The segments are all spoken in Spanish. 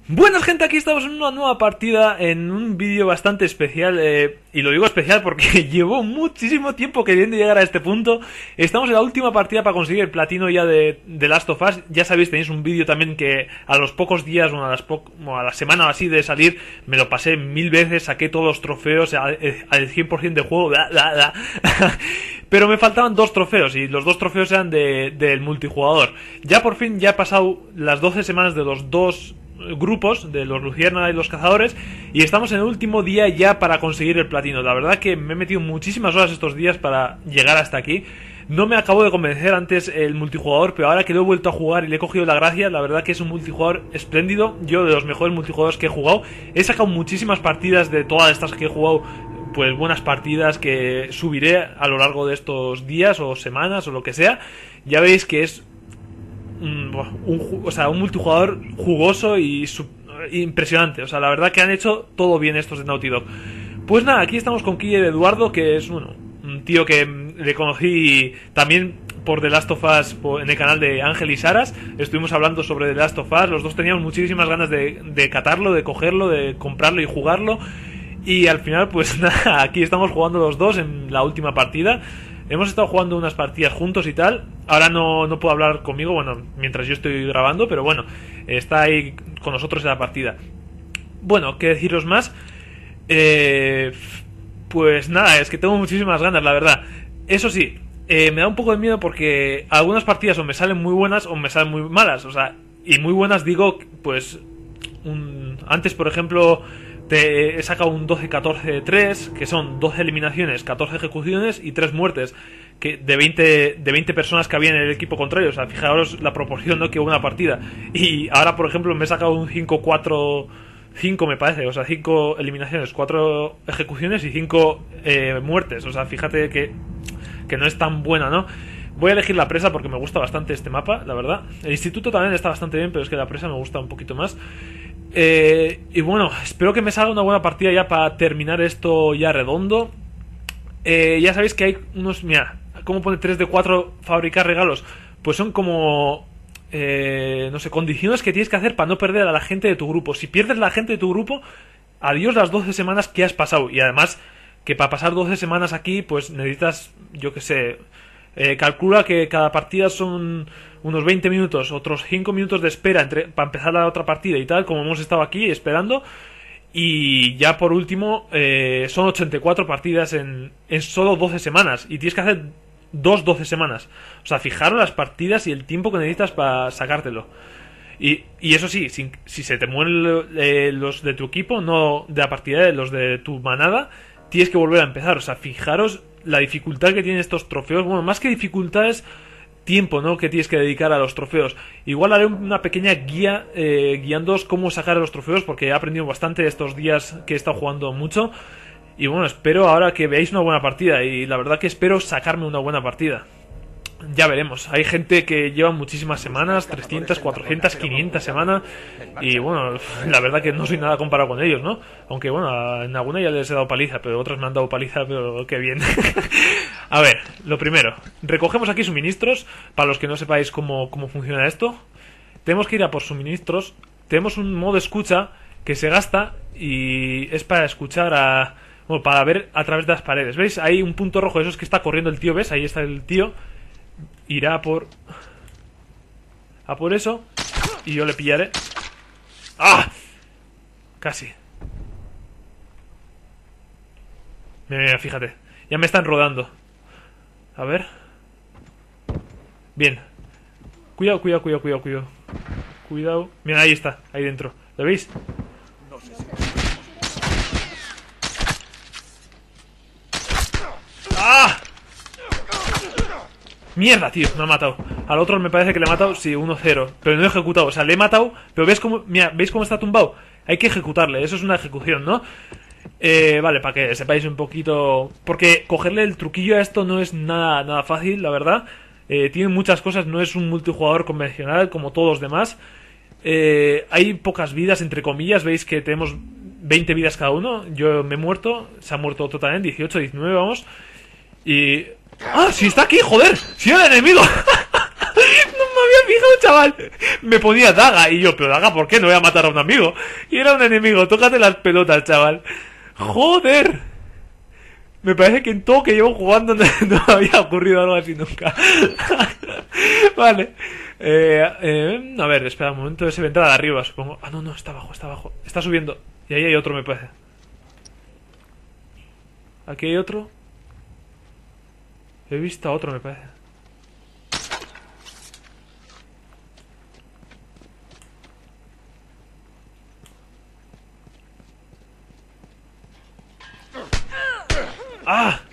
Buenas gente, aquí estamos en una nueva partida, en un vídeo bastante especial, y lo digo especial porque llevo muchísimo tiempo queriendo llegar a este punto. Estamos en la última partida para conseguir el platino ya de Last of Us. Ya sabéis, tenéis un vídeo también que a los pocos días, o a la semana o así de salir, me lo pasé 1000 veces, saqué todos los trofeos al 100% del juego, pero me faltaban 2 trofeos, y los 2 trofeos eran del multijugador. Ya por fin, ya he pasado las 12 semanas de los 2 grupos, de los Luciérnaga y los Cazadores, y estamos en el último día ya para conseguir el platino. La verdad que me he metido muchísimas horas estos días para llegar hasta aquí. No me acabo de convencer antes el multijugador, pero ahora que lo he vuelto a jugar y le he cogido la gracia, la verdad que es un multijugador espléndido. Yo, de los mejores multijugadores que he jugado, he sacado muchísimas partidas de todas estas que he jugado, pues buenas partidas que subiré a lo largo de estos días o semanas o lo que sea. Ya veis que es un multijugador jugoso y impresionante. O sea, la verdad que han hecho todo bien estos de Naughty Dog. Pues nada, aquí estamos con Killer Eduardo, que es un tío que le conocí también por The Last of Us en el canal de Ángel y Saras. Estuvimos hablando sobre The Last of Us. Los dos teníamos muchísimas ganas de catarlo, de cogerlo, de comprarlo y jugarlo. Y al final, pues nada, aquí estamos jugando los dos en la última partida. Hemos estado jugando unas partidas juntos y tal. Ahora no puedo hablar conmigo, bueno, mientras yo estoy grabando, pero bueno, está ahí con nosotros en la partida. Bueno, ¿qué deciros más? Pues nada, es que tengo muchísimas ganas, la verdad. Eso sí, me da un poco de miedo porque algunas partidas o me salen muy buenas o me salen muy malas. O sea, y muy buenas digo, pues antes, por ejemplo, he sacado un 12-14-3, que son 12 eliminaciones, 14 ejecuciones y 3 muertes, que de 20 personas que había en el equipo contrario. O sea, fijaros la proporción, ¿no?, que hubo una partida. Y ahora, por ejemplo, me he sacado un 5-4-5, me parece. O sea, 5 eliminaciones, 4 ejecuciones y 5 muertes. O sea, fíjate que no es tan buena, ¿no? Voy a elegir la presa porque me gusta bastante este mapa, la verdad. El instituto también está bastante bien, pero es que la presa me gusta un poquito más. Y bueno, espero que me salga una buena partida ya para terminar esto ya redondo. Ya sabéis que hay unos... Mira, ¿cómo pone 3 de 4 fabricar regalos? Pues son como... no sé, condiciones que tienes que hacer para no perder a la gente de tu grupo. Si pierdes a la gente de tu grupo, adiós las 12 semanas que has pasado. Y además, que para pasar 12 semanas aquí, pues necesitas, yo que sé... calcula que cada partida son unos 20 minutos, otros 5 minutos de espera para empezar la otra partida y tal, como hemos estado aquí esperando. Y ya por último, son 84 partidas en solo 12 semanas. Y tienes que hacer 12 semanas. O sea, fijaros las partidas y el tiempo que necesitas para sacártelo. Y eso sí, si se te mueren los de tu equipo, no de la partida, de los de tu manada, tienes que volver a empezar. O sea, fijaros la dificultad que tienen estos trofeos. Bueno, más que dificultad es tiempo, ¿no?, que tienes que dedicar a los trofeos. Igual haré una pequeña guía guiándoos cómo sacar los trofeos, porque he aprendido bastante estos días que he estado jugando mucho. Y bueno, espero ahora que veáis una buena partida. Y la verdad que espero sacarme una buena partida. Ya veremos. Hay gente que lleva muchísimas semanas, 300, 400, 500 semanas. Y bueno, la verdad que no soy nada comparado con ellos, ¿no? Aunque bueno, en alguna ya les he dado paliza, pero otras me han dado paliza, pero qué bien. A ver, lo primero, recogemos aquí suministros. Para los que no sepáis cómo funciona esto, tenemos que ir a por suministros. Tenemos un modo escucha que se gasta y es para escuchar bueno, para ver a través de las paredes. ¿Veis? Hay un punto rojo, eso es que está corriendo el tío, ¿ves? Ahí está el tío. Irá a por eso y yo le pillaré. ¡Ah! Casi. Mira, fíjate. Ya me están rodando. A ver. Bien. Cuidado. Cuidado. Mira, ahí está, ahí dentro. ¿Lo veis? ¡Ah! Mierda, tío, me ha matado. Al otro me parece que le he matado, sí, 1-0. Pero no he ejecutado, o sea, le he matado. Pero ¿ves cómo, mira, ¿veis cómo está tumbado? Hay que ejecutarle, eso es una ejecución, ¿no? Vale, para que sepáis un poquito. Porque cogerle el truquillo a esto no es nada fácil, la verdad. Tiene muchas cosas, no es un multijugador convencional como todos los demás. Hay pocas vidas, entre comillas. Veis que tenemos 20 vidas cada uno. Yo me he muerto, se ha muerto otro también, 18, 19, vamos. Y... ¡Ah! ¡Sí está aquí, joder! ¡Sí era el enemigo! No me había fijado, chaval me ponía daga. Y yo, pero daga, ¿por qué? No voy a matar a un amigo. Y era un enemigo, tócate las pelotas, chaval. Joder. Me parece que en todo que llevo jugando no había ocurrido algo así nunca. Vale. A ver, espera un momento. Ese vendrá de arriba, supongo. Ah, no, está abajo, está abajo. Está subiendo. Y ahí hay otro, me parece. Aquí hay otro. He visto a otro, me parece. ¡Ah!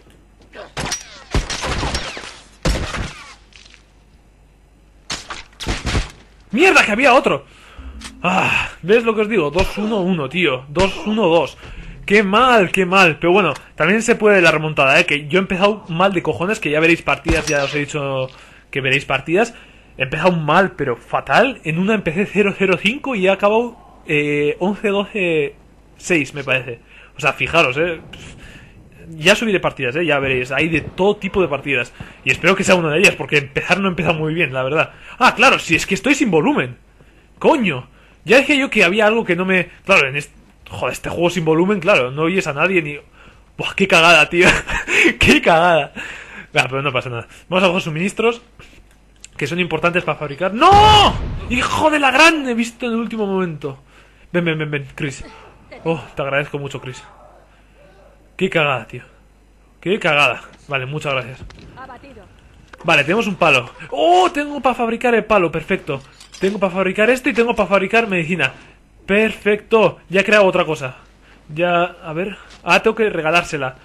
¡Mierda, que había otro! ¡Ah! ¿Ves lo que os digo? 2-1-1, tío. 2-1-2. ¡Qué mal, qué mal! Pero bueno, también se puede la remontada, ¿eh? Que yo he empezado mal de cojones, que ya veréis partidas, ya os he dicho que veréis partidas. He empezado mal, pero fatal. En una empecé 0-0-5 y he acabado 11-12-6, me parece. O sea, fijaros, ya subiré partidas, ya veréis. Hay de todo tipo de partidas. Y espero que sea una de ellas, porque empezar no empieza muy bien, la verdad. Ah, claro, si es que estoy sin volumen. ¡Coño! Ya dije yo que había algo que no me... Claro, en este juego sin volumen, claro, no oyes a nadie ni... ¡Buah, qué cagada, tío! ¡Qué cagada! Pero no pasa nada. Vamos a coger suministros, que son importantes para fabricar. ¡No! ¡Hijo de la gran! He visto en el último momento. Ven, Chris. Oh, te agradezco mucho, Chris. Qué cagada, tío. Qué cagada. Vale, muchas gracias. Vale, tenemos un palo. ¡Oh! Tengo para fabricar el palo, perfecto. Tengo para fabricar esto y tengo para fabricar medicina. Perfecto. Ya he creado otra cosa. Ya, a ver. Ah, tengo que regalársela.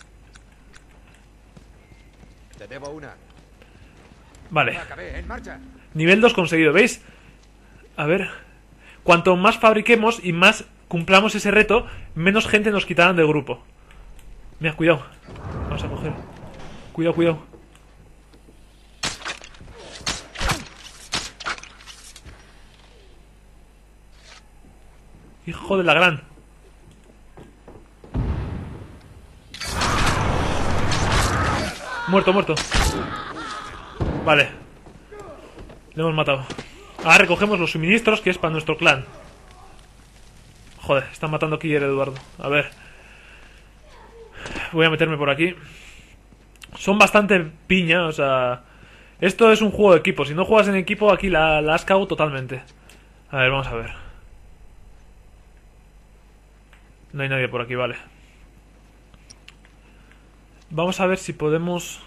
Te debo una. Vale. En marcha. Nivel 2 conseguido, ¿veis? A ver. Cuanto más fabriquemos y más cumplamos ese reto, menos gente nos quitarán del grupo. Mira, cuidado. Vamos a coger. Cuidado. Hijo de la gran. Muerto. Vale. Le hemos matado. Ahora recogemos los suministros, que es para nuestro clan. Joder, están matando aquí a Eduardo. A ver. Voy a meterme por aquí. Son bastante piña, o sea... Esto es un juego de equipo. Si no juegas en equipo, aquí la has cagado totalmente. A ver, vamos a ver. No hay nadie por aquí, vale. Vamos a ver si podemos...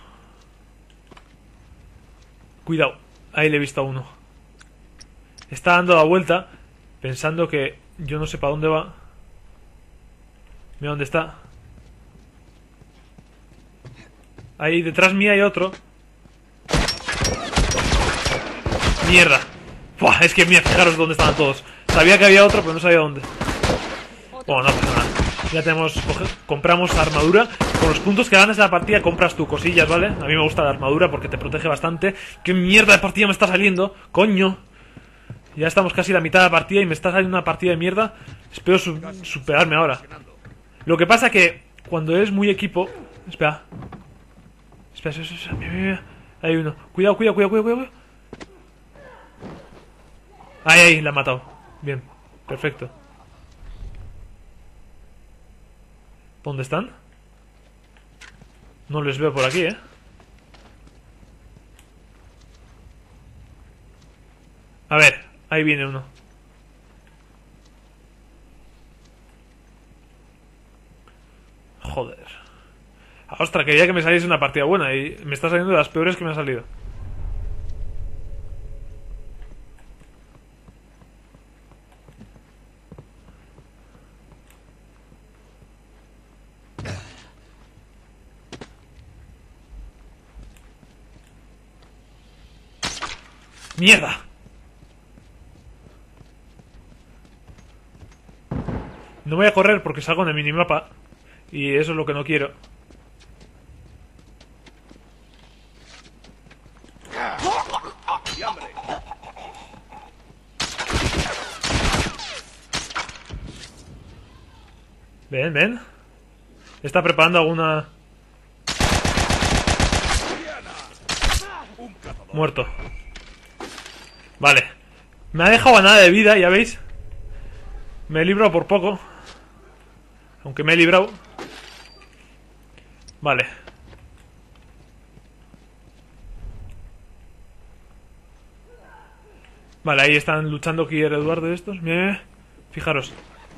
Cuidado, ahí le he visto a uno. Está dando la vuelta, pensando que yo no sé para dónde va. Mira dónde está. Ahí detrás mía hay otro. Mierda. Buah, es que mira, fijaros dónde estaban todos. Sabía que había otro, pero no sabía dónde. Bueno, no pasa nada. Ya tenemos... Compramos armadura. Con los puntos que ganas en la partida compras tu cosillas, ¿vale? A mí me gusta la armadura porque te protege bastante. ¿Qué mierda de partida me está saliendo? ¡Coño! Ya estamos casi a la mitad de la partida y me está saliendo una partida de mierda. Espero superarme ahora. Lo que pasa que cuando eres muy equipo... Espera. Mira. Hay uno. Cuidado. Ahí, la han matado. Bien, perfecto. ¿Dónde están? No les veo por aquí, A ver, ahí viene uno. Joder. Ostras, quería que me saliese una partida buena y me está saliendo de las peores que me han salido. ¡Mierda! No voy a correr porque salgo en el minimapa. Y eso es lo que no quiero. Ven. Está preparando alguna... Muerto. Vale. Me ha dejado a nada de vida, ya veis. Me he librado por poco. Aunque me he librado. Vale. Vale, ahí están luchando Kier Eduardo de estos. Mira, fijaros.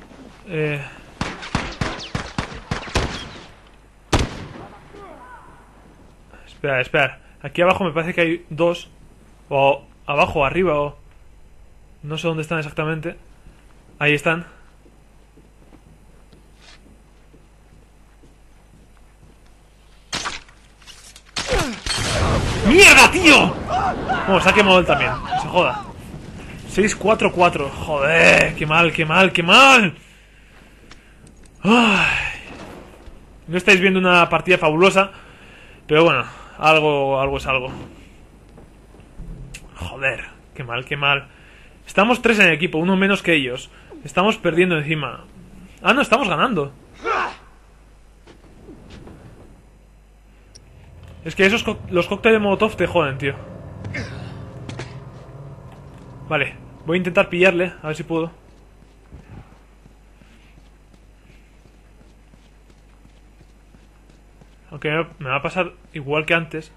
Espera. Aquí abajo me parece que hay dos. O abajo o arriba o... No sé dónde están exactamente. Ahí están. ¡Mierda, tío! Bueno, se ha quemado él también. Que se joda. 6-4-4. Joder, qué mal. Ay. No estáis viendo una partida fabulosa. Pero bueno, algo es algo. Joder, qué mal. Estamos 3 en el equipo, uno menos que ellos. Estamos perdiendo encima. Ah, no, estamos ganando. Es que los cócteles de Molotov te joden, tío. Vale, voy a intentar pillarle, a ver si puedo. Aunque me va a pasar igual que antes.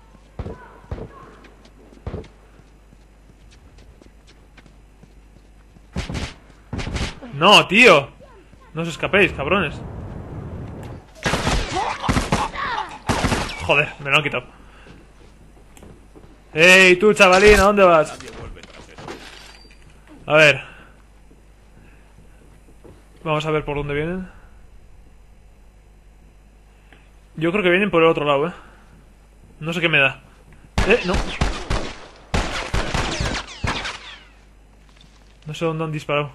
No, tío. No os escapéis, cabrones. Joder, me lo han quitado. ¡Ey, tú, chavalín! ¿A dónde vas? A ver. Vamos a ver por dónde vienen. Yo creo que vienen por el otro lado, No sé qué me da. No. No sé dónde han disparado.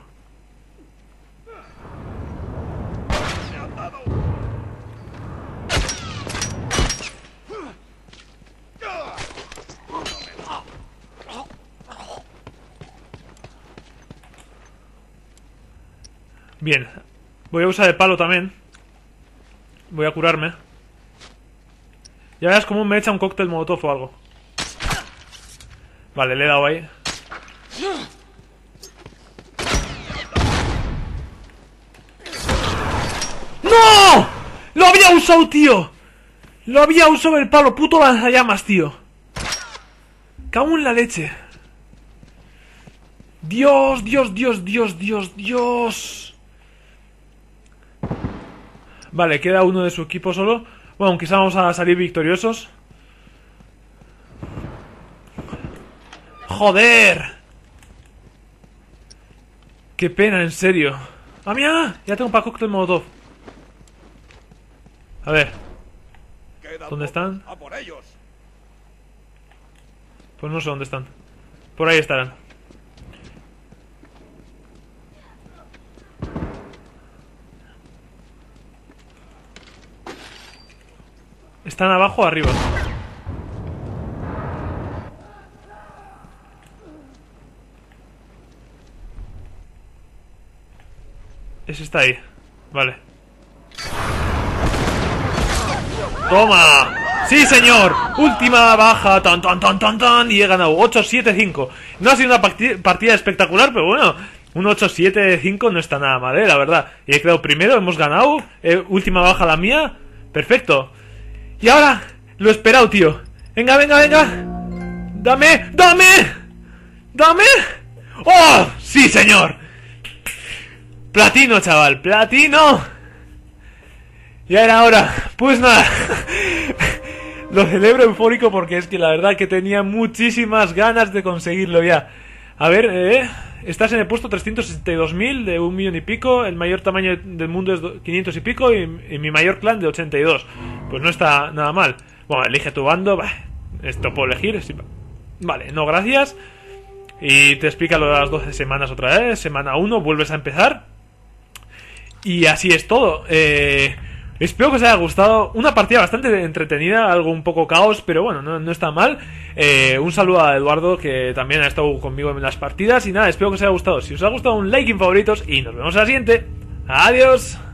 Bien. Voy a usar el palo también. Voy a curarme. Ya verás cómo me echa un cóctel molotov o algo. Vale, le he dado ahí. ¡No! ¡Lo había usado, tío! Lo había usado el palo, puto lanzallamas, tío. Cago en la leche. Dios. Vale, queda uno de su equipo solo. Bueno, quizá vamos a salir victoriosos. ¡Joder! ¡Qué pena, en serio! ¡Ah, mira! Ya tengo para cóctel molotov. A ver. ¿Dónde están? Pues no sé dónde están. Por ahí estarán. ¿Están abajo o arriba? Ese está ahí. Vale. ¡Toma! ¡Sí, señor! Última baja. Tan. Y he ganado 8-7-5. No ha sido una partida espectacular, pero bueno. Un 8-7-5 no está nada mal, la verdad. Y he quedado primero, hemos ganado. Última baja la mía. Perfecto. Y ahora, lo he esperado, tío. Venga. Dame. ¡Oh! ¡Sí, señor! Platino, chaval, platino. Ya era hora. Pues nada. Lo celebro eufórico porque es que la verdad que tenía muchísimas ganas de conseguirlo ya. A ver, estás en el puesto 362.000 de 1 millón y pico. El mayor tamaño del mundo es 500 y pico. Y mi mayor clan de 82. Pues no está nada mal. Bueno, elige tu bando. Bah, esto puedo elegir. Sí. Vale, no, gracias. Y te explica lo de las 12 semanas otra vez. Semana 1, vuelves a empezar. Y así es todo. Espero que os haya gustado. Una partida bastante entretenida, algo un poco caos, pero bueno, no está mal. Un saludo a Eduardo, que también ha estado conmigo en las partidas. Y nada, espero que os haya gustado. Si os ha gustado, un like en favoritos y nos vemos en la siguiente. Adiós.